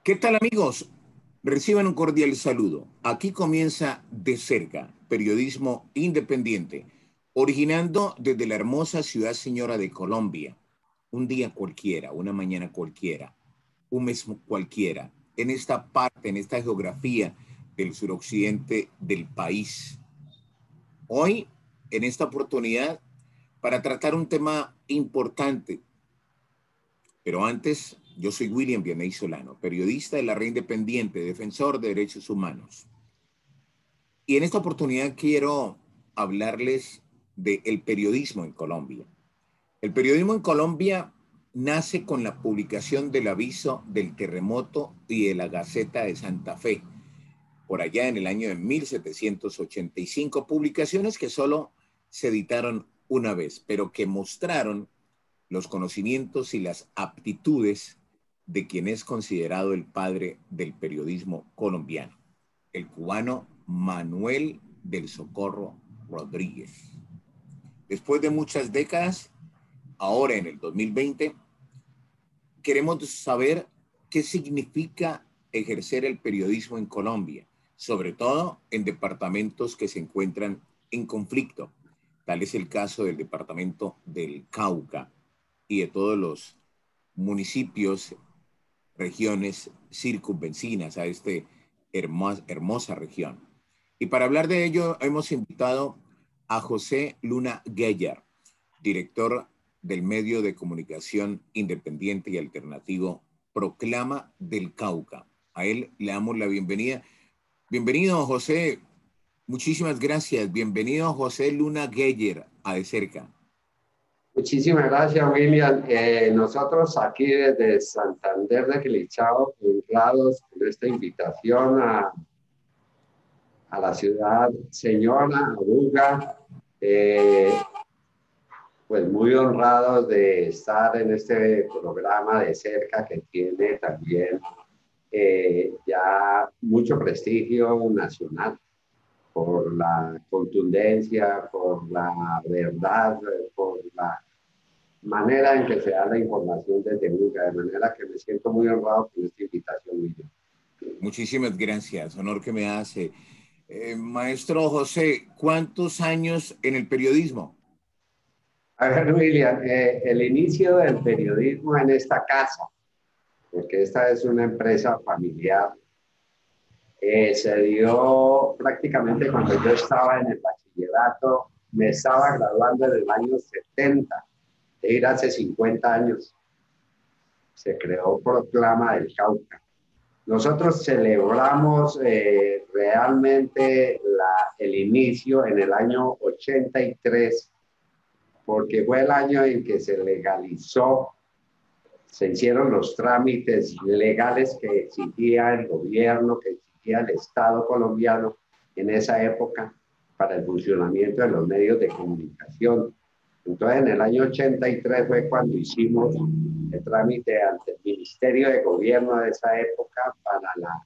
¿Qué tal amigos? Reciban un cordial saludo. Aquí comienza De Cerca, periodismo independiente, originando desde la hermosa ciudad señora de Colombia. Un día cualquiera, una mañana cualquiera, un mes cualquiera, en esta parte, en esta geografía del suroccidente del país. Hoy, en esta oportunidad, para tratar un tema importante. Pero antes, yo soy William Vianney Solano, periodista de la Red Independiente, defensor de derechos humanos. Y en esta oportunidad quiero hablarles del periodismo en Colombia. El periodismo en Colombia nace con la publicación del aviso del terremoto y de la Gaceta de Santa Fe, por allá en el año de 1785, publicaciones que solo se editaron una vez, pero que mostraron los conocimientos y las aptitudes de quien es considerado el padre del periodismo colombiano, el cubano Manuel del Socorro Rodríguez. Después de muchas décadas, ahora en el 2020, queremos saber qué significa ejercer el periodismo en Colombia, sobre todo en departamentos que se encuentran en conflicto. Tal es el caso del departamento del Cauca y de todos los municipios, regiones circunvecinas a esta hermosa región. Y para hablar de ello hemos invitado a José Luna Guellar, director del medio de comunicación independiente y alternativo Proclama del Cauca. A él le damos la bienvenida. Bienvenido, José. Muchísimas gracias. Bienvenido, José Luna Guellar, a De Cerca. Muchísimas gracias, William. Nosotros aquí desde Santander de Quilichao, honrados con esta invitación a la ciudad señora, a Buga, pues muy honrados de estar en este programa De Cerca que tiene también ya mucho prestigio nacional por la contundencia, por la verdad, por la manera en que se da la información desde Buga, de manera que me siento muy honrado con esta invitación, William. Muchísimas gracias, honor que me hace. Maestro José, ¿cuántos años en el periodismo? A ver, William, el inicio del periodismo en esta casa, porque esta es una empresa familiar, se dio prácticamente cuando yo estaba en el bachillerato, me estaba graduando en el año 70, es decir, hace 50 años, se creó Proclama del Cauca. Nosotros celebramos realmente el inicio en el año 83, porque fue el año en que se legalizó, se hicieron los trámites legales que exigía el gobierno, que exigía el Estado colombiano en esa época para el funcionamiento de los medios de comunicación. Entonces, en el año 83 fue cuando hicimos el trámite ante el Ministerio de Gobierno de esa época para la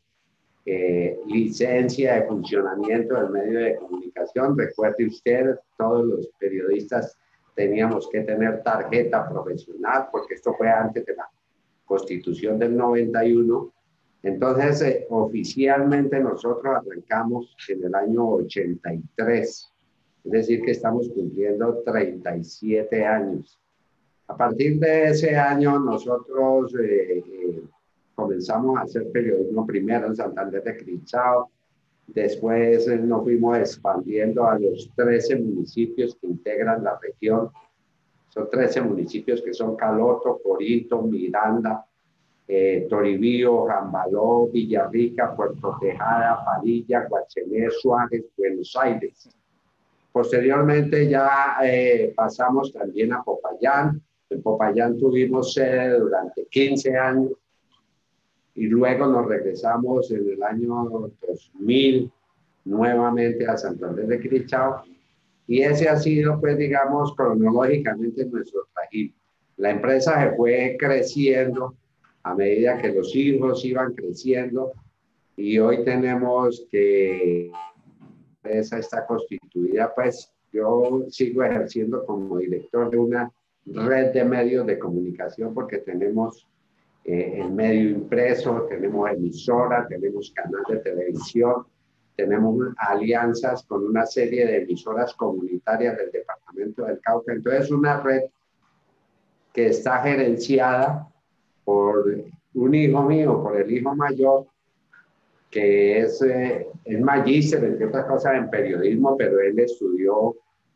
licencia de funcionamiento del medio de comunicación. Recuerde usted, todos los periodistas teníamos que tener tarjeta profesional, porque esto fue antes de la Constitución del 91. Entonces, oficialmente nosotros arrancamos en el año 83. Es decir, que estamos cumpliendo 37 años. A partir de ese año, nosotros comenzamos a hacer periodismo primero en Santander de Quilichao. Después nos fuimos expandiendo a los 13 municipios que integran la región. Son 13 municipios que son Caloto, Corinto, Miranda, Toribío, Jambaló, Villarrica, Puerto Tejada, Parilla, Guachené, Suárez, Buenos Aires. Posteriormente ya pasamos también a Popayán. En Popayán tuvimos sede durante 15 años y luego nos regresamos en el año 2000 nuevamente a Santander de Quilichao, y ese ha sido, pues digamos, cronológicamente nuestro trajín. La empresa se fue creciendo a medida que los hijos iban creciendo, y hoy tenemos que la empresa está constituida, pues yo sigo ejerciendo como director de una red de medios de comunicación, porque tenemos el medio impreso, tenemos emisoras, tenemos canal de televisión, tenemos alianzas con una serie de emisoras comunitarias del departamento del Cauca. Entonces, una red que está gerenciada por un hijo mío, por el hijo mayor, que es magíster, entre otras cosas, en periodismo, pero él estudió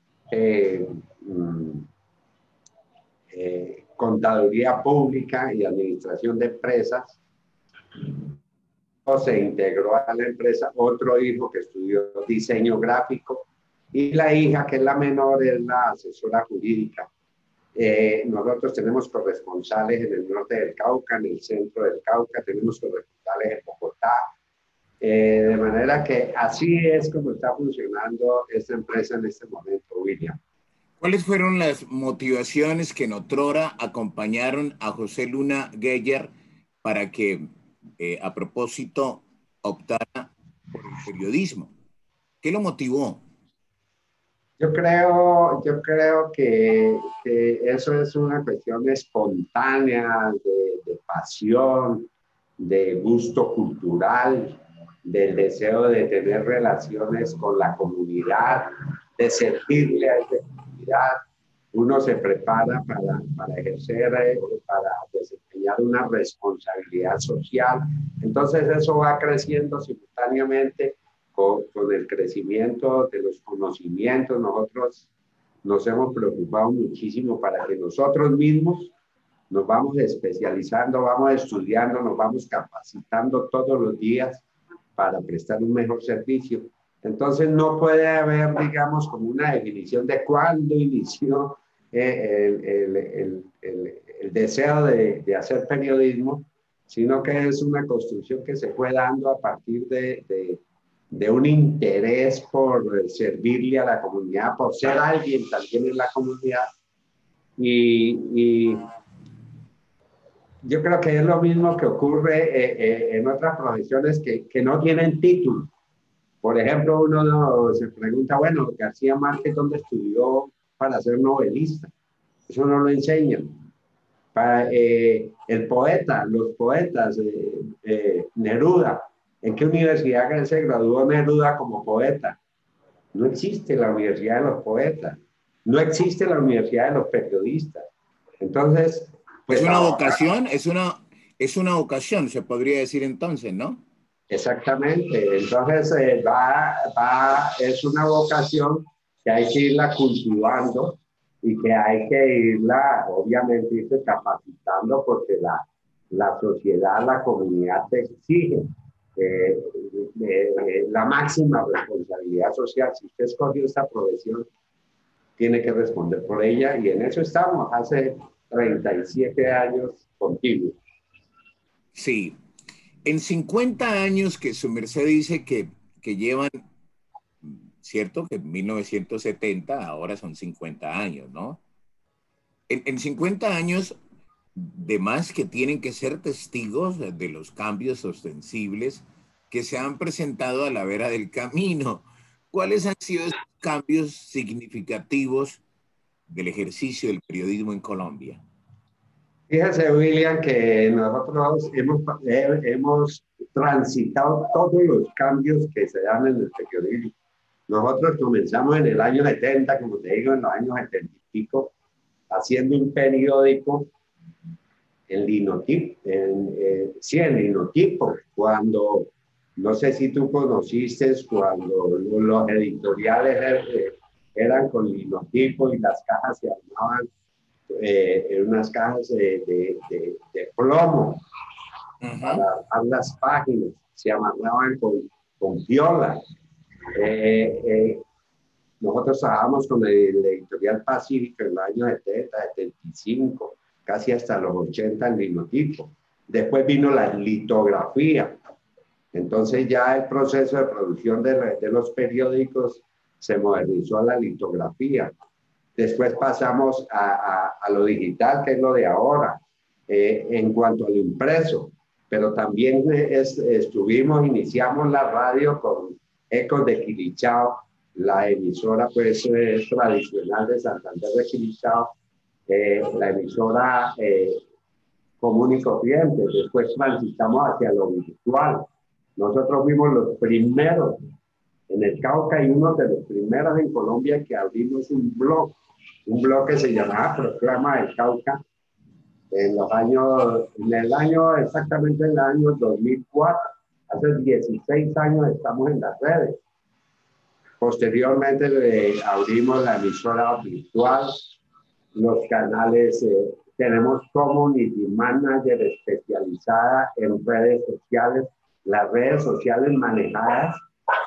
contaduría pública y administración de empresas. Se integró a la empresa otro hijo que estudió diseño gráfico y la hija, que es la menor, es la asesora jurídica. Nosotros tenemos corresponsales en el norte del Cauca, en el centro del Cauca, tenemos corresponsales en Bogotá. De manera que así es como está funcionando esta empresa en este momento, William. ¿Cuáles fueron las motivaciones que en otrora acompañaron a José Luna Geyer para que, a propósito, optara por el periodismo? ¿Qué lo motivó? Yo creo que eso es una cuestión espontánea, de pasión, de gusto cultural, del deseo de tener relaciones con la comunidad, de servirle a esa comunidad. Uno se prepara para ejercer, para desempeñar una responsabilidad social. Entonces eso va creciendo simultáneamente con el crecimiento de los conocimientos. Nosotros nos hemos preocupado muchísimo para que nosotros mismos nos vamos especializando, vamos estudiando, nos vamos capacitando todos los días para prestar un mejor servicio. Entonces no puede haber, digamos, como una definición de cuándo inició el deseo de hacer periodismo, sino que es una construcción que se fue dando a partir de un interés por servirle a la comunidad, por ser alguien también en la comunidad. Y yo creo que es lo mismo que ocurre en otras profesiones que no tienen título. Por ejemplo, uno se pregunta, bueno, García Márquez, ¿dónde estudió para ser novelista? Eso no lo enseñan. El poeta, los poetas, Neruda, ¿en qué universidad se graduó Neruda como poeta? No existe la universidad de los poetas, no existe la universidad de los periodistas. Entonces, pues es una vocación, es una vocación, se podría decir entonces, ¿no? Exactamente. Entonces, es una vocación que hay que irla cultivando y que hay que irla, obviamente, irse capacitando porque la sociedad, la comunidad te exige la máxima responsabilidad social. Si usted escogió esta profesión, tiene que responder por ella y en eso estamos hace 37 años contigo. Sí. En 50 años que su merced dice que llevan, cierto, que en 1970, ahora son 50 años, ¿no? En 50 años, de más que tienen que ser testigos de los cambios ostensibles que se han presentado a la vera del camino. ¿Cuáles han sido esos cambios significativos del ejercicio del periodismo en Colombia? Fíjese, William, que nosotros hemos transitado todos los cambios que se dan en el periodismo. Nosotros comenzamos en el año 70, como te digo, en los años 70 y pico, haciendo un periódico en linotipo, en linotipo, cuando, no sé si tú conociste, cuando los editoriales eran con linotipo y las cajas se armaban en unas cajas de plomo para armar las páginas, se amarraban con viola. Nosotros trabajamos con el editorial Pacífico en los años 70, 75, casi hasta los 80 en linotipo. Después vino la litografía. Entonces ya el proceso de producción de los periódicos se modernizó a la litografía. Después pasamos a lo digital, que es lo de ahora, en cuanto al impreso. Pero también iniciamos la radio con Ecos de Quilichao, la emisora pues tradicional de Santander de Quilichao, la emisora común y corriente. Después transitamos hacia lo virtual. Nosotros fuimos los primeros en el Cauca y uno de los primeros en Colombia que abrimos un blog que se llamaba Proclama del Cauca, exactamente en el año 2004. Hace 16 años estamos en las redes. Posteriormente abrimos la emisora virtual, los canales, tenemos community manager especializada en redes sociales, las redes sociales manejadas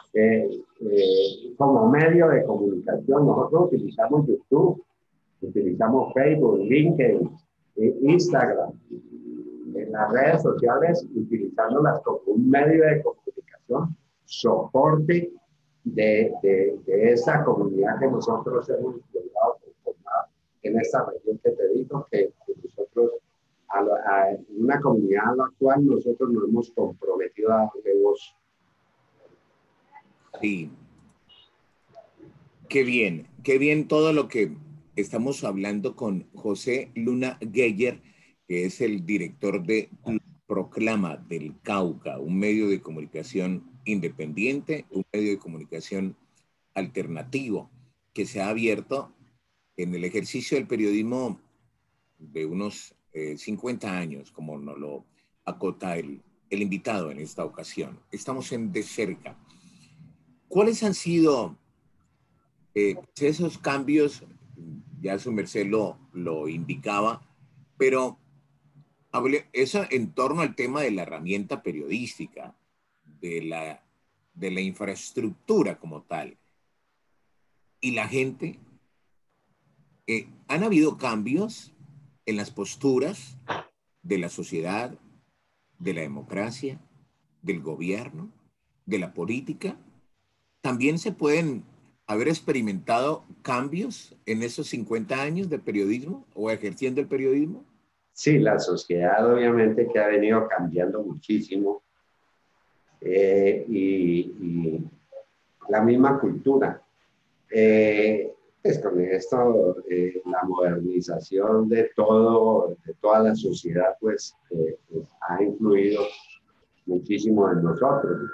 como medio de comunicación. Nosotros utilizamos YouTube, utilizamos Facebook, LinkedIn, Instagram, en las redes sociales, utilizándolas como un medio de comunicación, soporte de esa comunidad que nosotros hemos logrado formar en esta región que te digo, que nosotros, a una comunidad a la cual nosotros nos hemos comprometido a darle voz. Sí, qué bien todo lo que estamos hablando con José Luna Geyer, que es el director de Proclama del Cauca, un medio de comunicación independiente, un medio de comunicación alternativo que se ha abierto en el ejercicio del periodismo de unos 50 años, como nos lo acota el invitado en esta ocasión. Estamos en De Cerca. ¿Cuáles han sido esos cambios? Ya su merced lo indicaba, pero eso en torno al tema de la herramienta periodística, de la infraestructura como tal. Y la gente, ¿han habido cambios en las posturas de la sociedad, de la democracia, del gobierno, de la política? ¿También se pueden haber experimentado cambios en esos 50 años de periodismo o ejerciendo el periodismo? Sí, la sociedad obviamente que ha venido cambiando muchísimo y la misma cultura. Pues con esto, la modernización de toda la sociedad, pues ha influido muchísimo en nosotros.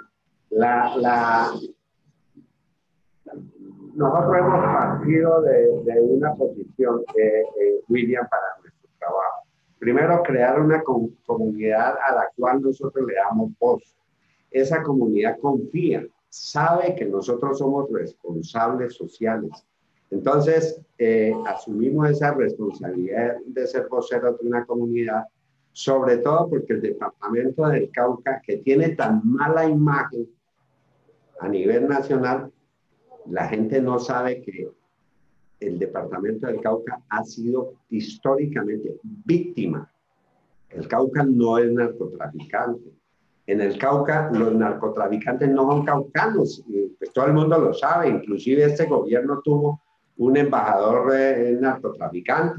Nosotros hemos partido de una posición, William, para nuestro trabajo. Primero, crear una comunidad a la cual nosotros le damos voz. Esa comunidad confía, sabe que nosotros somos responsables sociales. Entonces, asumimos esa responsabilidad de ser voceros de una comunidad, sobre todo porque el departamento del Cauca, que tiene tan mala imagen a nivel nacional, la gente no sabe que el departamento del Cauca ha sido históricamente víctima. El Cauca no es narcotraficante. En el Cauca los narcotraficantes no son caucanos, pues todo el mundo lo sabe, inclusive este gobierno tuvo un embajador narcotraficante.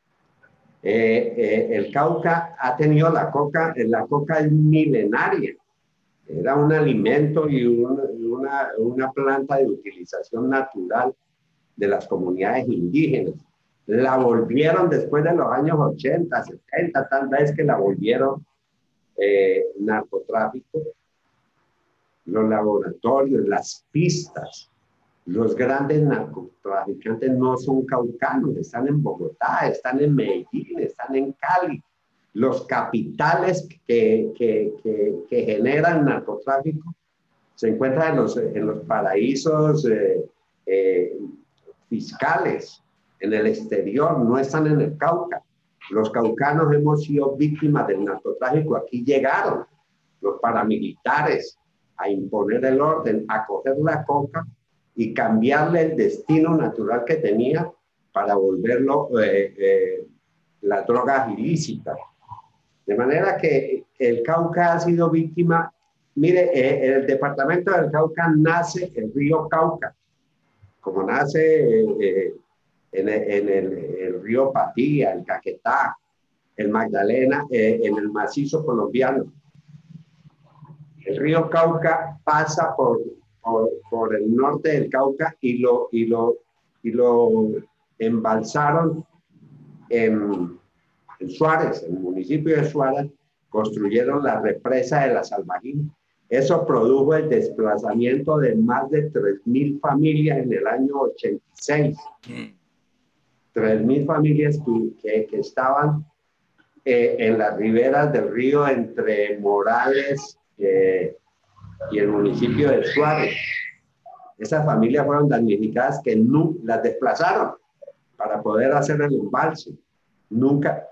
El Cauca ha tenido la coca es milenaria, era un alimento y una planta de utilización natural de las comunidades indígenas. La volvieron después de los años 80, 70, tal vez que la volvieron narcotráfico. Los laboratorios, las pistas, los grandes narcotraficantes no son caucanos, están en Bogotá, están en Medellín, están en Cali. Los capitales que generan narcotráfico se encuentran en los paraísos fiscales, en el exterior, no están en el Cauca. Los caucanos hemos sido víctimas del narcotráfico. Aquí llegaron los paramilitares a imponer el orden, a coger la coca y cambiarle el destino natural que tenía para volverlo las drogas ilícitas. De manera que el Cauca ha sido víctima. Mire, en el departamento del Cauca nace el río Cauca, como nace en el río Patía, el Caquetá, el Magdalena, en el macizo colombiano. El río Cauca pasa por el norte del Cauca y lo embalsaron en En Suárez, en el municipio de Suárez, construyeron la represa de la Salvajín. Eso produjo el desplazamiento de más de 3.000 familias en el año 86. 3.000 familias que estaban en las riberas del río entre Morales y el municipio de Suárez. Esas familias fueron damnificadas que no, las desplazaron para poder hacer el embalse. Nunca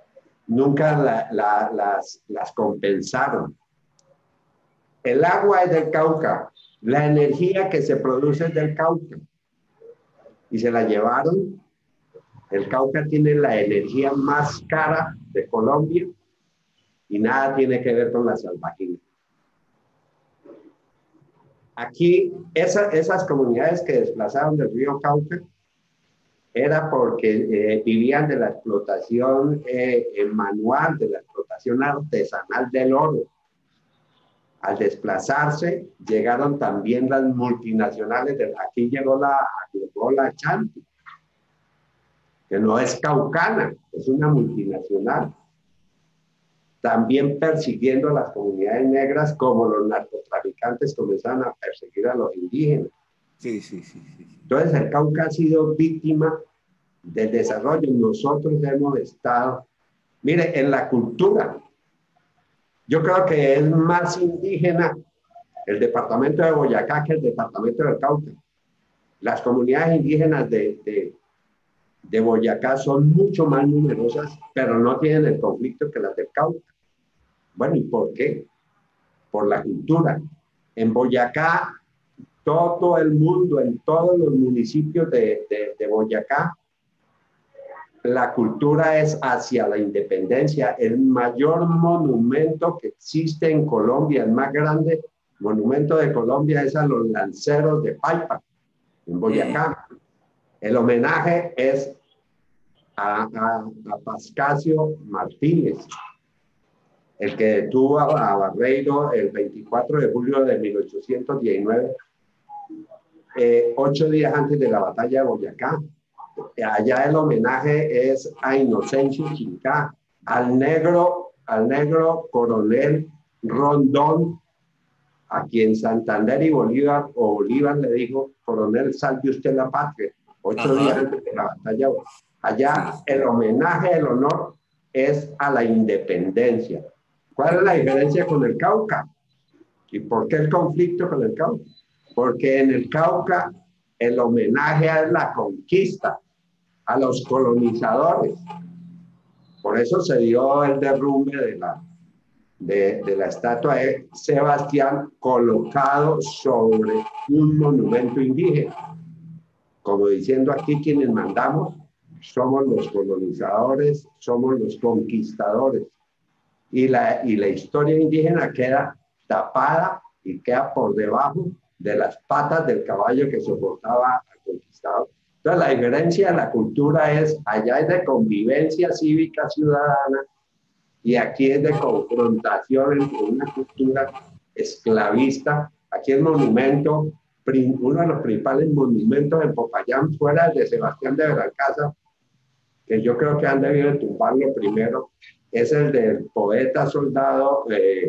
las compensaron. El agua es del Cauca, la energía que se produce es del Cauca. Y se la llevaron. El Cauca tiene la energía más cara de Colombia y nada tiene que ver con la Salvajín. Aquí, esas comunidades que desplazaron del río Cauca era porque vivían de la explotación manual, de la explotación artesanal del oro. Al desplazarse, llegaron también las multinacionales. Aquí llegó la Chanti, que no es caucana, es una multinacional. También persiguiendo a las comunidades negras, como los narcotraficantes comenzaron a perseguir a los indígenas. Sí. Entonces, el Cauca ha sido víctima del desarrollo. Nosotros hemos estado, mire, en la cultura. Yo creo que es más indígena el departamento de Boyacá que el departamento del Cauca. Las comunidades indígenas de Boyacá son mucho más numerosas, pero no tienen el conflicto que las del Cauca. Bueno, ¿y por qué? Por la cultura. En Boyacá, todo el mundo, en todos los municipios de Boyacá, la cultura es hacia la independencia. El mayor monumento que existe en Colombia, el más grande monumento de Colombia, es a los lanceros de Paipa, en Boyacá. El homenaje es a Pascasio Martínez, el que detuvo a Barreiro el 24 de julio de 1819, 8 días antes de la batalla de Boyacá. Allá el homenaje es a Inocencio Chincá, al negro coronel Rondón, a quien Santander y Bolívar le dijo: coronel, salve usted la patria, 8 días antes de la batalla. Allá el homenaje, el honor es a la independencia. ¿Cuál es la diferencia con el Cauca? ¿Y por qué el conflicto con el Cauca? Porque en el Cauca el homenaje es la conquista, a los colonizadores. Por eso se dio el derrumbe de la estatua de Sebastián colocado sobre un monumento indígena. Como diciendo, aquí quienes mandamos somos los colonizadores, somos los conquistadores. Y la historia indígena queda tapada y queda por debajo de las patas del caballo que soportaba al conquistador. Entonces, la diferencia de la cultura es, allá es de convivencia cívica ciudadana y aquí es de confrontación entre una cultura esclavista. Aquí el monumento, uno de los principales monumentos en Popayán, fuera el de Sebastián de Belalcázar, que yo creo que han debido de tumbarlo primero, es el del poeta soldado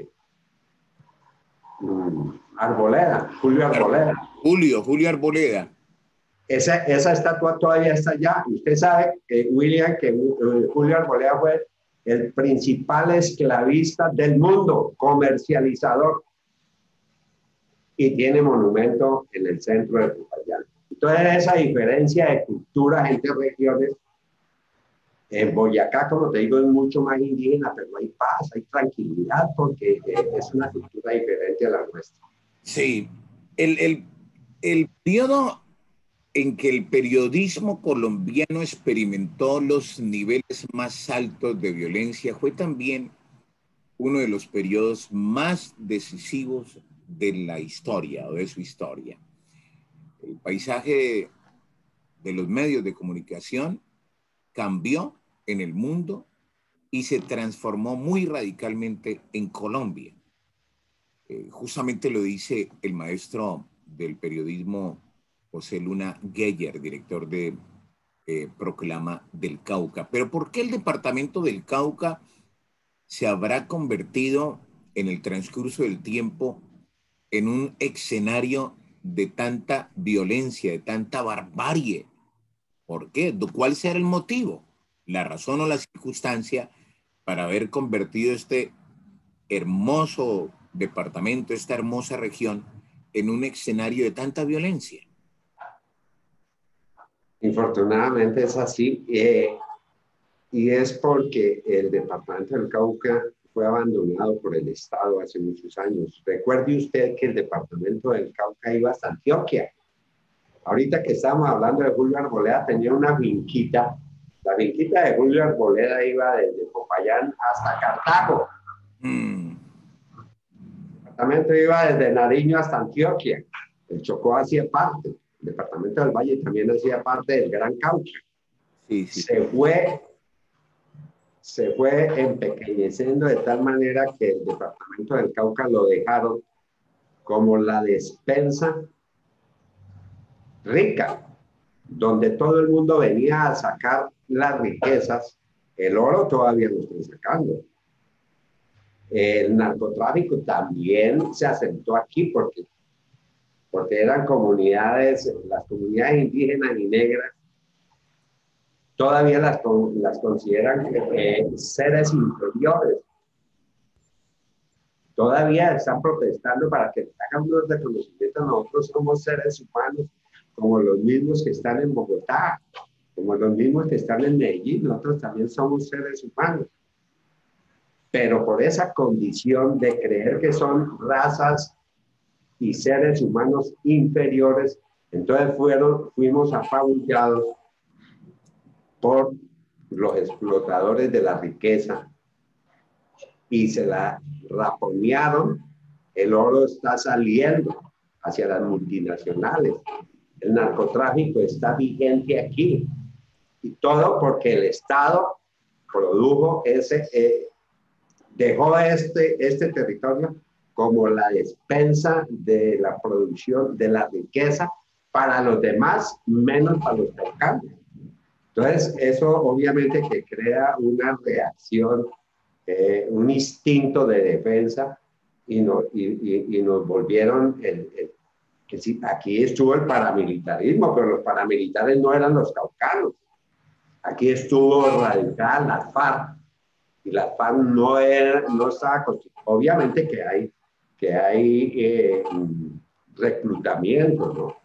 Arboleda, Julio Arboleda. Julio Arboleda. Esa estatua todavía está allá. Usted sabe, William, que Julio Arboleda fue el principal esclavista del mundo, comercializador, y tiene monumento en el centro de Popayán. Entonces, esa diferencia de culturas entre regiones, en Boyacá, como te digo, es mucho más indígena, pero hay paz, hay tranquilidad, porque es una cultura diferente a la nuestra. Sí, el periodo en que el periodismo colombiano experimentó los niveles más altos de violencia fue también uno de los periodos más decisivos de la historia o de su historia. El paisaje de los medios de comunicación cambió en el mundo y se transformó muy radicalmente en Colombia. Justamente lo dice el maestro del periodismo José Luna Geyer, director de proclama del Cauca. Pero ¿por qué el departamento del Cauca se habrá convertido en el transcurso del tiempo en un escenario de tanta violencia, de tanta barbarie? ¿Por qué? ¿Cuál será el motivo, la razón o la circunstancia para haber convertido este hermoso departamento, esta hermosa región, en un escenario de tanta violencia? Infortunadamente es así, y es porque el departamento del Cauca fue abandonado por el Estado hace muchos años. Recuerde usted que el departamento del Cauca iba hasta Antioquia. Ahorita que estamos hablando de Julio Arboleda, tenía una finquita. La finquita de Julio Arboleda iba desde Popayán hasta Cartago. Mm. El departamento iba desde Nariño hasta Antioquia. El Chocó hacía parte. El departamento del Valle también hacía parte del Gran Cauca. Sí, sí. Se fue empequeñeciendo de tal manera que el departamento del Cauca lo dejaron como la despensa rica, donde todo el mundo venía a sacar las riquezas. El oro todavía lo están sacando. El narcotráfico también se asentó aquí porque eran comunidades, las comunidades indígenas y negras, todavía las consideran seres inferiores. Todavía están protestando para que hagan unos reconocimientos. Nosotros somos seres humanos como los mismos que están en Bogotá, como los mismos que están en Medellín. Nosotros también somos seres humanos. Pero por esa condición de creer que son razas y seres humanos inferiores, entonces fuimos apabullados por los explotadores de la riqueza y se la raponearon. El oro está saliendo hacia las multinacionales. El narcotráfico está vigente aquí. Y todo porque el Estado produjo dejó este territorio como la despensa de la producción de la riqueza para los demás, menos para los cercanos. Entonces, eso obviamente que crea una reacción, un instinto de defensa y nos volvieron aquí estuvo el paramilitarismo, pero los paramilitares no eran los caucanos. Aquí estuvo radical la FARC, y la FARC no estaba constituida. Obviamente que hay reclutamiento, ¿no?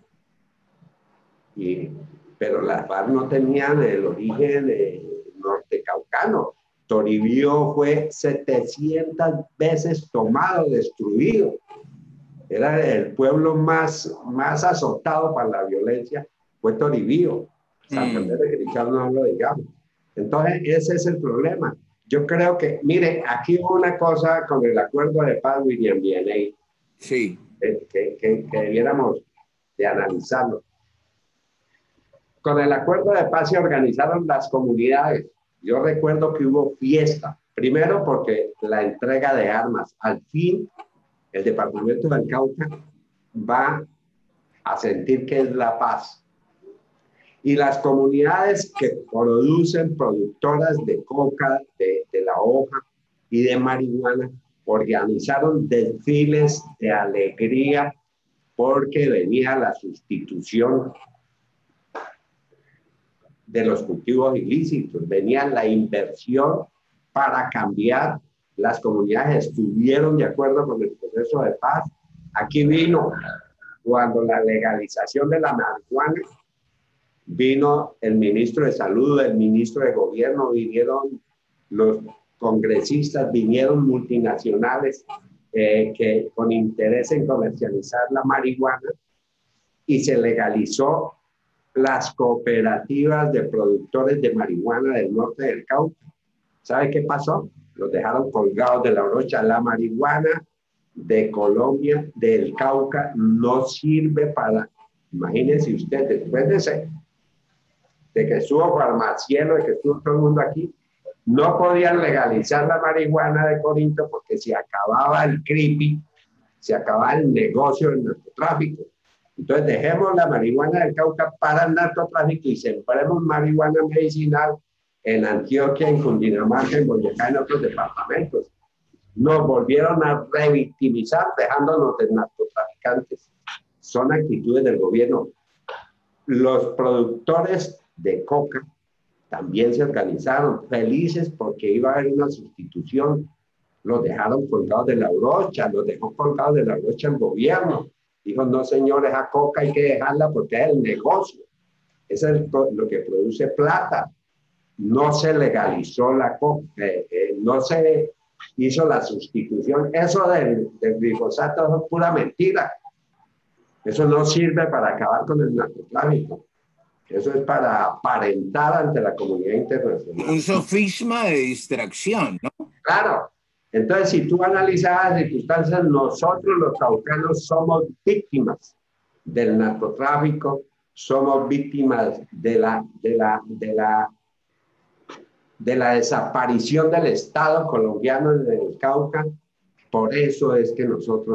Pero las FARC no tenían el origen norte caucano. Toribío fue 700 veces tomado, destruido. Era el pueblo más azotado para la violencia, fue Toribío. Santander de Grichal no lo digamos. Entonces, ese es el problema. Yo creo que, mire, aquí hubo una cosa con el acuerdo de paz, William Vianney, Sí. que debiéramos de analizarlo. Con el acuerdo de paz se organizaron las comunidades. Yo recuerdo que hubo fiesta. Primero porque la entrega de armas. Al fin, el departamento del Cauca va a sentir que es la paz. Y las comunidades que producen, productoras de coca, de la hoja y de marihuana, organizaron desfiles de alegría porque venía la sustitución de los cultivos ilícitos, venía la inversión para cambiar. Las comunidades estuvieron de acuerdo con el proceso de paz. Aquí vino, cuando la legalización de la marihuana, vino el ministro de Salud, el ministro de Gobierno, vinieron los congresistas, vinieron multinacionales que con interés en comercializar la marihuana, y se legalizó las cooperativas de productores de marihuana del norte del Cauca. ¿Sabe qué pasó? Los dejaron colgados de la brocha. La marihuana de Colombia, del Cauca, no sirve para, imagínense usted, después de que estuvo Farmacielo, de que estuvo todo el mundo aquí, no podían legalizar la marihuana de Corinto porque se acababa el creepy, se acababa el negocio del narcotráfico. Entonces dejemos la marihuana del Cauca para el narcotráfico y sembremos marihuana medicinal en Antioquia, en Cundinamarca, en Boyacá, en otros departamentos. Nos volvieron a revictimizar dejándonos de narcotraficantes. Son actitudes del gobierno. Los productores de coca también se organizaron, felices porque iba a haber una sustitución. Los dejaron colgados de la brocha, los dejó colgados de la brocha el gobierno. Dijo, no señores, a coca hay que dejarla porque es el negocio. Eso es lo que produce plata. No se legalizó la coca, no se hizo la sustitución. Eso del glifosato es pura mentira. Eso no sirve para acabar con el narcotráfico. Eso es para aparentar ante la comunidad internacional. Un sofisma de distracción, ¿no? Claro. Entonces, si tú analizas las circunstancias, nosotros los caucanos somos víctimas del narcotráfico, somos víctimas de la desaparición del Estado colombiano en el Cauca. Por eso es que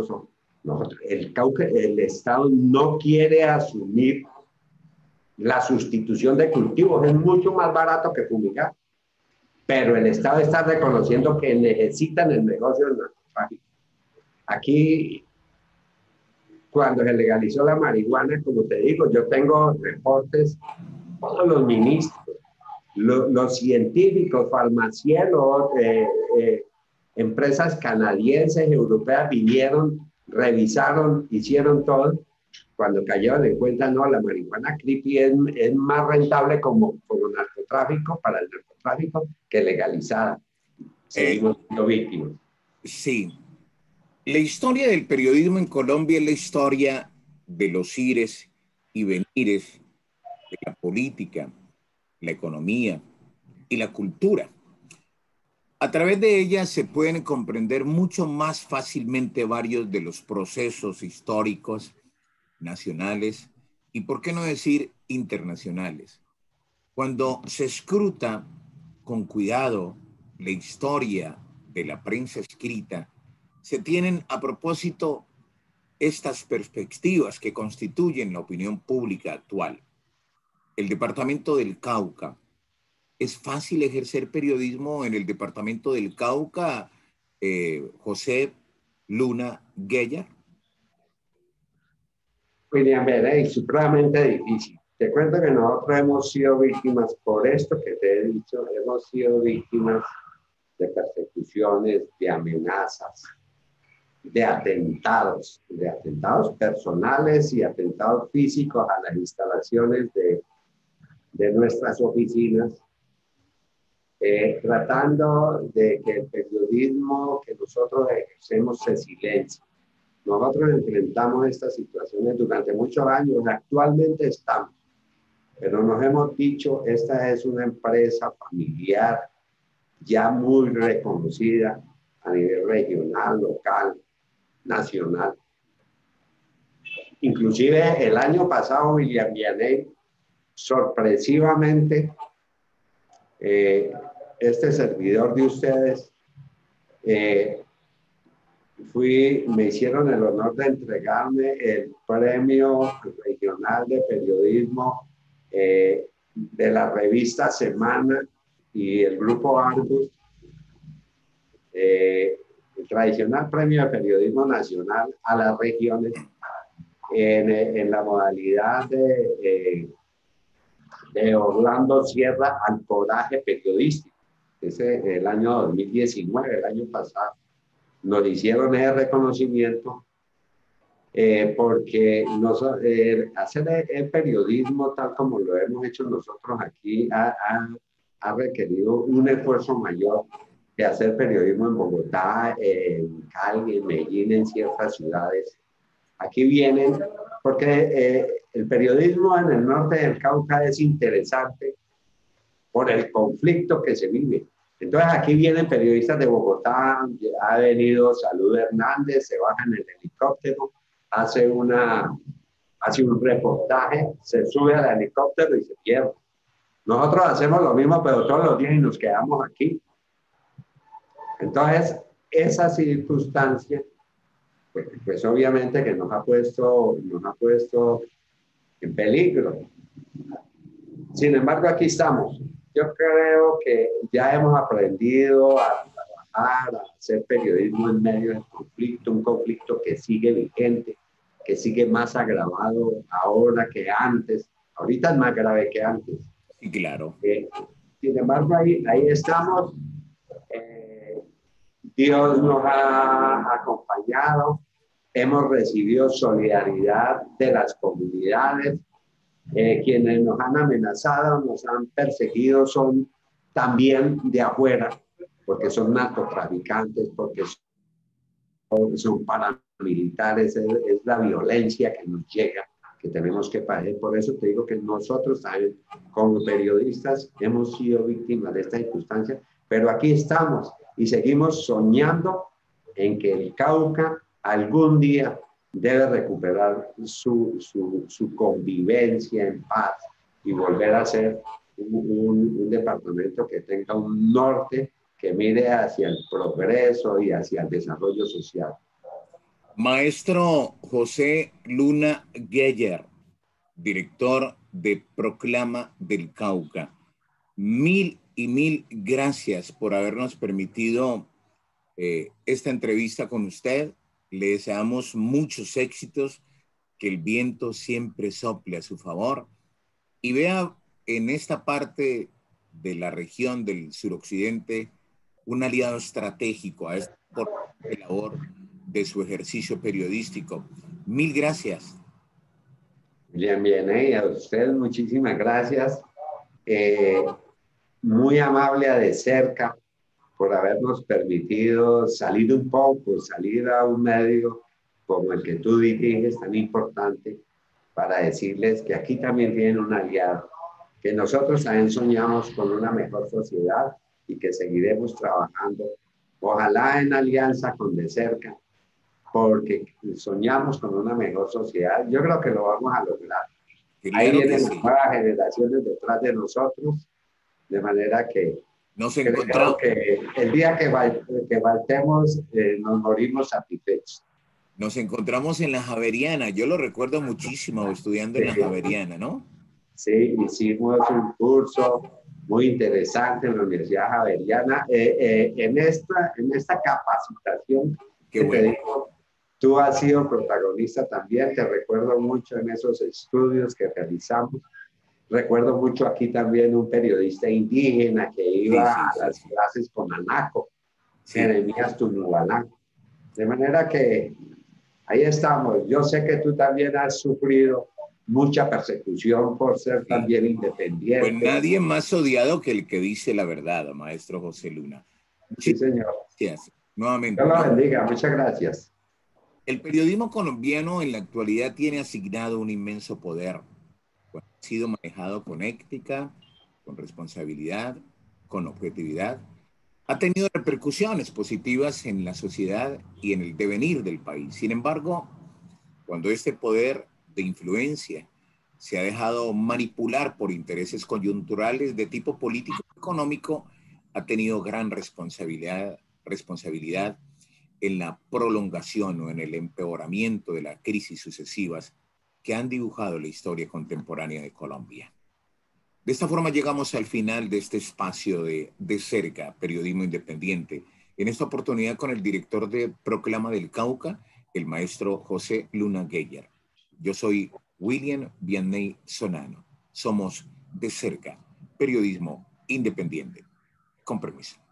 el Estado no quiere asumir la sustitución de cultivos, es mucho más barato que fumigar. Pero el Estado está reconociendo que necesitan el negocio del narcotráfico. Aquí, cuando se legalizó la marihuana, como te digo, yo tengo reportes, todos los ministros, los científicos, farmacólogos, empresas canadienses, europeas, vinieron, revisaron, hicieron todo. Cuando cayeron en cuenta, no, la marihuana creepy es más rentable como narcotráfico, para el narcotráfico, que legalizada. Seguimos siendo víctimas. Sí. La historia del periodismo en Colombia es la historia de los ires y venires, de la política, la economía y la cultura. A través de ella se pueden comprender mucho más fácilmente varios de los procesos históricos nacionales y, por qué no decir, internacionales. Cuando se escruta con cuidado la historia de la prensa escrita, se tienen a propósito estas perspectivas que constituyen la opinión pública actual. El departamento del Cauca. ¿Es fácil ejercer periodismo en el departamento del Cauca, José Luna Guellar? William, es supremamente difícil. Te cuento que nosotros hemos sido víctimas, por esto que te he dicho, hemos sido víctimas de persecuciones, de amenazas, de atentados personales y atentados físicos a las instalaciones de nuestras oficinas, tratando de que el periodismo que nosotros ejercemos se silencie. Nosotros enfrentamos estas situaciones durante muchos años, actualmente estamos, pero nos hemos dicho, esta es una empresa familiar ya muy reconocida a nivel regional, local, nacional. Inclusive el año pasado, William Vianney, sorpresivamente, este servidor de ustedes, me hicieron el honor de entregarme el premio regional de periodismo de la revista Semana y el grupo Argus, el tradicional premio de periodismo nacional a las regiones en la modalidad de Orlando Sierra al coraje periodístico. Ese el año 2019, el año pasado. Nos hicieron ese reconocimiento porque hacer el periodismo tal como lo hemos hecho nosotros aquí ha requerido un esfuerzo mayor que hacer periodismo en Bogotá, en Cali, en Medellín, en ciertas ciudades. Aquí vienen, porque el periodismo en el norte del Cauca es interesante por el conflicto que se vive. Entonces aquí vienen periodistas de Bogotá, ha venido Salud Hernández, se baja en el helicóptero, hace un reportaje, se sube al helicóptero y se pierde. Nosotros hacemos lo mismo, pero todos los días y nos quedamos aquí. Entonces, esa circunstancia pues obviamente que nos ha puesto en peligro. Sin embargo, aquí estamos. Yo creo que ya hemos aprendido a trabajar, a hacer periodismo en medio del conflicto, un conflicto que sigue vigente, que sigue más agravado ahora que antes. Ahorita es más grave que antes. Sí, claro. Sin embargo, ahí estamos. Eh, Dios nos ha acompañado. Hemos recibido solidaridad de las comunidades. Quienes nos han amenazado, nos han perseguido, son también de afuera, porque son narcotraficantes, porque son paramilitares, es la violencia que nos llega, que tenemos que padecer. Por eso te digo que nosotros también, como periodistas, hemos sido víctimas de esta circunstancia, pero aquí estamos y seguimos soñando en que el Cauca algún día debe recuperar su convivencia en paz y volver a ser un departamento que tenga un norte que mire hacia el progreso y hacia el desarrollo social. Maestro José Luna Geyer, director de Proclama del Cauca, mil y mil gracias por habernos permitido esta entrevista con usted. Le deseamos muchos éxitos, que el viento siempre sople a su favor y vea en esta parte de la región del suroccidente un aliado estratégico a esta importante labor de su ejercicio periodístico. Mil gracias. Bien, bien, a usted muchísimas gracias. Muy amable a De Cerca por habernos permitido salir un poco, salir a un medio como el que tú diriges, tan importante, para decirles que aquí también tienen un aliado, que nosotros también soñamos con una mejor sociedad y que seguiremos trabajando, ojalá en alianza con De Cerca, porque soñamos con una mejor sociedad. Yo creo que lo vamos a lograr. Ahí Claro que vienen sí. las nuevas generaciones detrás de nosotros, de manera que Nos creo encontramos. que el día que faltemos nos morimos satisfechos. Nos encontramos en la Javeriana. Yo lo recuerdo muchísimo estudiando en la Sí, Javeriana, ¿no? sí, hicimos un curso muy interesante en la Universidad Javeriana. En esta capacitación Qué que te bueno. digo, tú has sido protagonista también. Te recuerdo mucho en esos estudios que realizamos. Recuerdo mucho aquí también un periodista indígena que Sí, iba sí, a sí, las sí. clases con Anaco, Sí. Jeremías Tunubalán. De manera que ahí estamos. Yo sé que tú también has sufrido mucha persecución por ser Sí. también Pues independiente. nadie más odiado que el que dice la verdad, maestro José Luna. Sí, Muchísimas señor. gracias. Dios Nuevamente, lo ¿no? bendiga. Muchas gracias. El periodismo colombiano en la actualidad tiene asignado un inmenso poder. Bueno, ha sido manejado con ética, con responsabilidad, con objetividad. Ha tenido repercusiones positivas en la sociedad y en el devenir del país. Sin embargo, cuando este poder de influencia se ha dejado manipular por intereses coyunturales de tipo político y económico, ha tenido gran responsabilidad en la prolongación o en el empeoramiento de las crisis sucesivas que han dibujado la historia contemporánea de Colombia. De esta forma llegamos al final de este espacio de cerca, periodismo independiente. En esta oportunidad con el director de Proclama del Cauca, el maestro José Luna Geyer. Yo soy William Vianney Sonano. Somos de cerca, periodismo independiente. Con permiso.